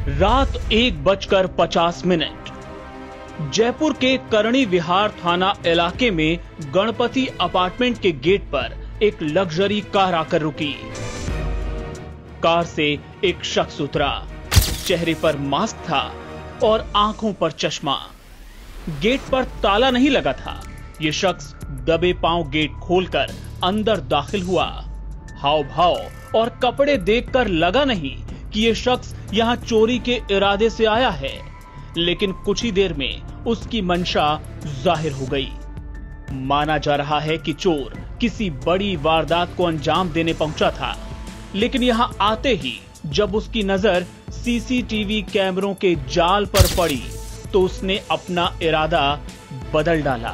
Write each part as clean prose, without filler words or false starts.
रात 1:50 जयपुर के करणी विहार थाना इलाके में गणपति अपार्टमेंट के गेट पर एक लग्जरी कार आकर रुकी। कार से एक शख्स उतरा। चेहरे पर मास्क था और आंखों पर चश्मा। गेट पर ताला नहीं लगा था। ये शख्स दबे पांव गेट खोलकर अंदर दाखिल हुआ। हाव भाव और कपड़े देखकर लगा नहीं कि ये शख्स यहां चोरी के इरादे से आया है, लेकिन कुछ ही देर में उसकी मंशा जाहिर हो गई। माना जा रहा है कि चोर किसी बड़ी वारदात को अंजाम देने पहुंचा था, लेकिन यहां आते ही जब उसकी नजर सीसीटीवी कैमरों के जाल पर पड़ी तो उसने अपना इरादा बदल डाला।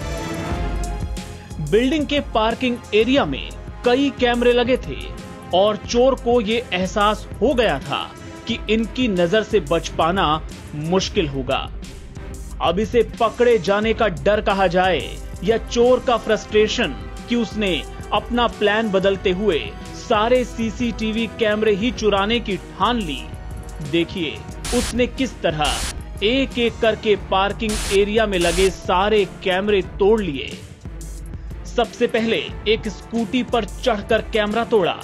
बिल्डिंग के पार्किंग एरिया में कई कैमरे लगे थे और चोर को यह एहसास हो गया था कि इनकी नजर से बच पाना मुश्किल होगा। अब इसे पकड़े जाने का डर कहा जाए या चोर का फ्रस्ट्रेशन कि उसने अपना प्लान बदलते हुए सारे सीसीटीवी कैमरे ही चुराने की ठान ली। देखिए उसने किस तरह एक एक करके पार्किंग एरिया में लगे सारे कैमरे तोड़ लिए। सबसे पहले एक स्कूटी पर चढ़कर कैमरा तोड़ा।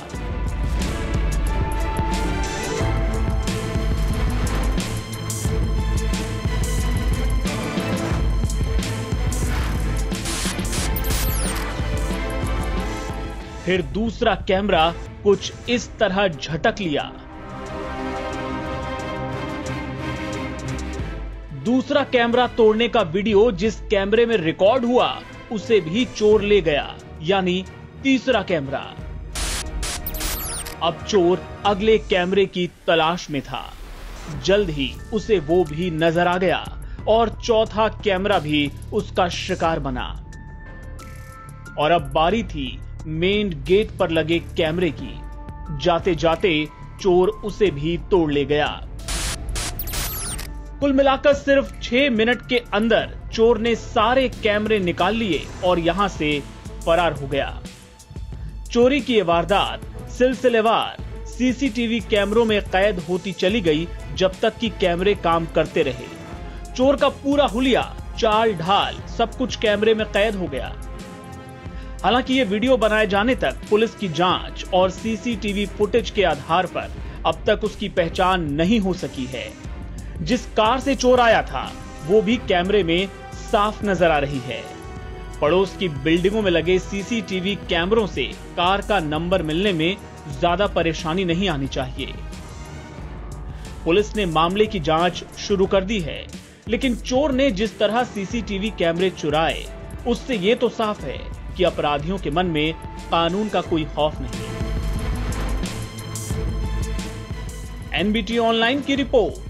फिर दूसरा कैमरा कुछ इस तरह झटक लिया। दूसरा कैमरा तोड़ने का वीडियो जिस कैमरे में रिकॉर्ड हुआ उसे भी चोर ले गया, यानी तीसरा कैमरा। अब चोर अगले कैमरे की तलाश में था। जल्द ही उसे वो भी नजर आ गया और चौथा कैमरा भी उसका शिकार बना। और अब बारी थी मेन गेट पर लगे कैमरे की। जाते जाते चोर उसे भी तोड़ ले गया। कुल मिलाकर सिर्फ 6 मिनट के अंदर चोर ने सारे कैमरे निकाल लिए और यहां से फरार हो गया। चोरी की यह वारदात सिलसिलेवार सीसीटीवी कैमरों में कैद होती चली गई जब तक कि कैमरे काम करते रहे। चोर का पूरा हुलिया, चाल ढाल सब कुछ कैमरे में कैद हो गया। हालांकि ये वीडियो बनाए जाने तक पुलिस की जांच और सीसीटीवी फुटेज के आधार पर अब तक उसकी पहचान नहीं हो सकी है। जिस कार से चोर आया था वो भी कैमरे में साफ नजर आ रही है। पड़ोस की बिल्डिंगों में लगे सीसीटीवी कैमरों से कार का नंबर मिलने में ज्यादा परेशानी नहीं आनी चाहिए। पुलिस ने मामले की जांच शुरू कर दी है, लेकिन चोर ने जिस तरह सीसीटीवी कैमरे चुराए उससे ये तो साफ है कि अपराधियों के मन में कानून का कोई खौफ नहीं। एनबीटी ऑनलाइन की रिपोर्ट।